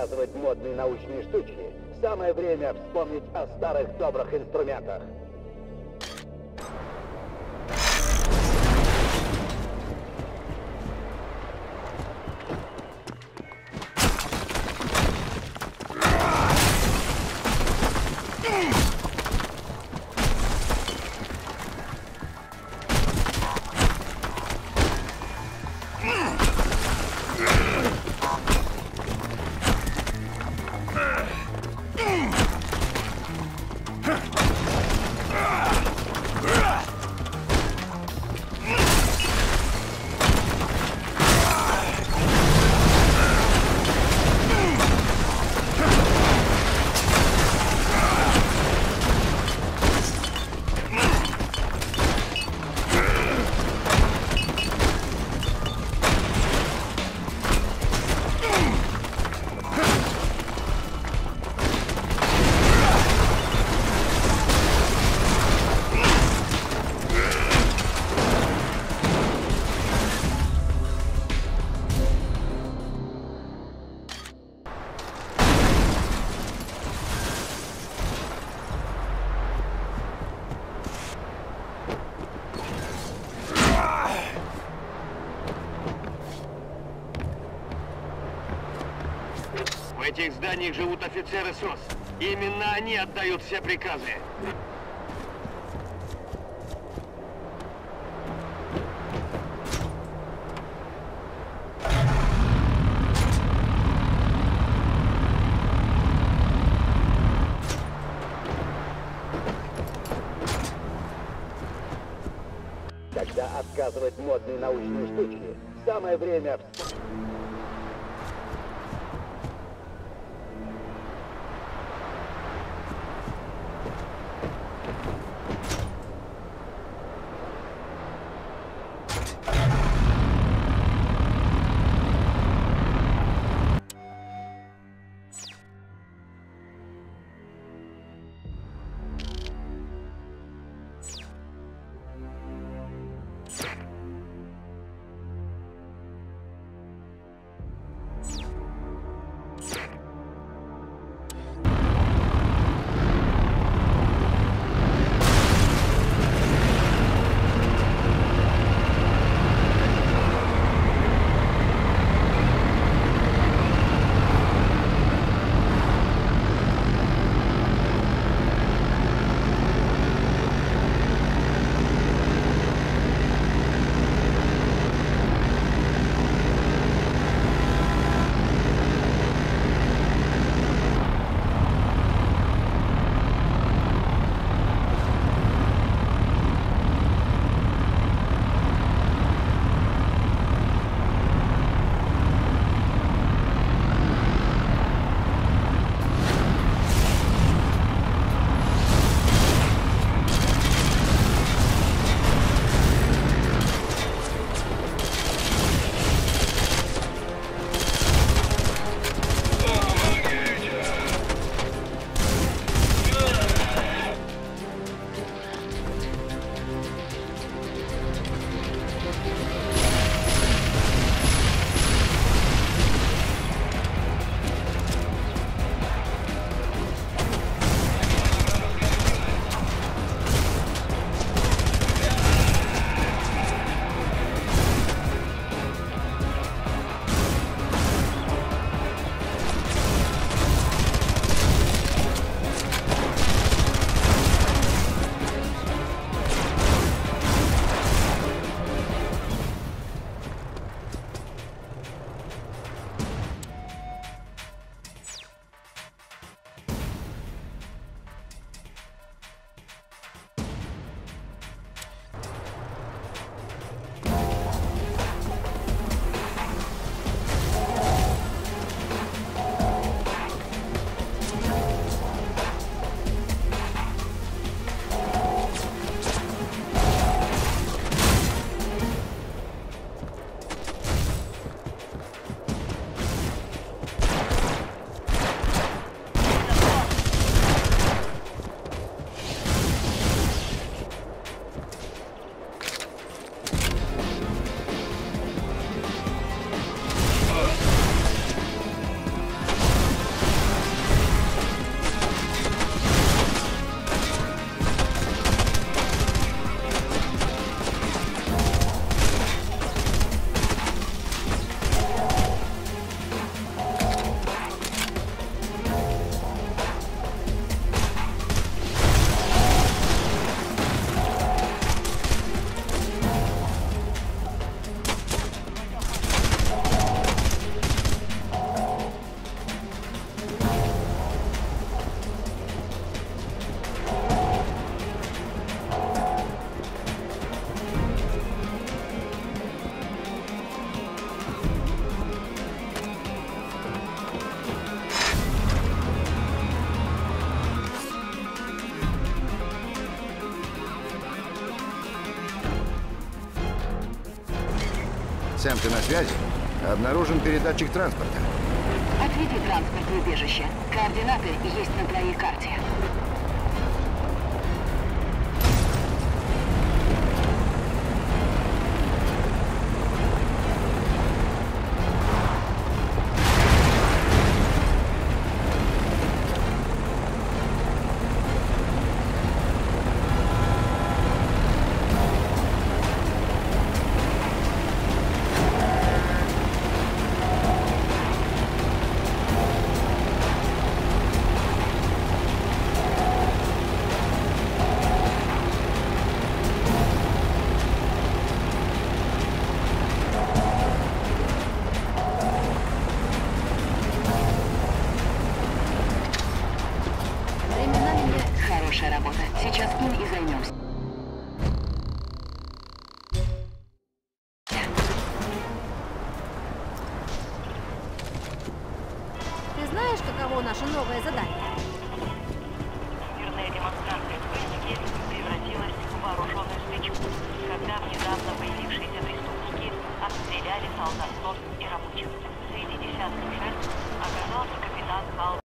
отказывать модные научные штучки, самое время вспомнить о старых добрых инструментах. В этих зданиях живут офицеры СОС. Именно они отдают все приказы. Когда отказывать модные научные штучки, самое время... Сэм, ты на связи? Обнаружен передатчик транспорта. Отведи транспорт в убежище. Координаты есть на твоей карте. Хорошая работа. Сейчас им и займемся. Ты знаешь, каково наше новое задание? Мирная демонстрация в Пеннике превратилась в вооруженную стычку, когда внезапно появившиеся преступники обстреляли солдат СОС и рабочих. Среди десятков жертв оказался капитан Кал